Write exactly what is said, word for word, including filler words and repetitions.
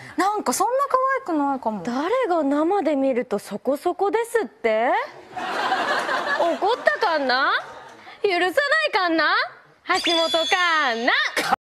なんかそんな可愛くないかも。 誰が生で見るとそこそこですって？怒ったかんな？許さないかんな？橋本環奈。